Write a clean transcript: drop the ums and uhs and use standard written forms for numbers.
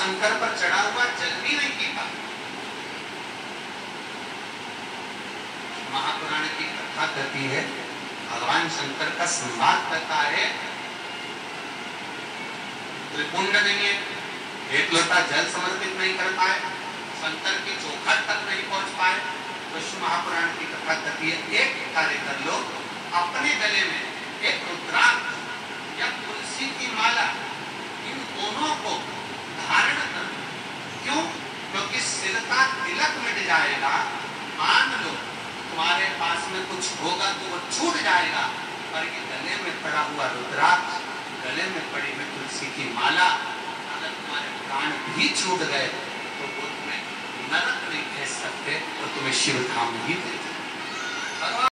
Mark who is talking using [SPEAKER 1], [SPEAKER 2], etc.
[SPEAKER 1] शंकर पर चढ़ा हुआ जल भी नहीं पीता। महापुराण की कथा कहती है, भगवान शंकर का संवाद करता है, त्रिपुंड नहीं है, एक लोटा जल समर्पित नहीं कर पाए, शंकर की चौखट तक नहीं पहुंच पाए। तो विष्णु महापुराण की कथा कहती है, एक कार्य कर लो, अपने गले में एक रुद्राक्ष या तुलसी की माला, इन दोनों को धारण कर। क्यों? क्योंकि सिर का तिलक मिट जाएगा। मान लो तुम्हारे पास में कुछ होगा तो वो छूट जाएगा, पर ये गले में पड़ा हुआ रुद्राक्ष, गले में पड़ी हुई तुलसी की माला, अगर तुम्हारे प्राण भी छूट गए तो वो तुम्हें नरक नहीं भेज सकते, तो तुम्हें शिव धाम ही भेज सकते।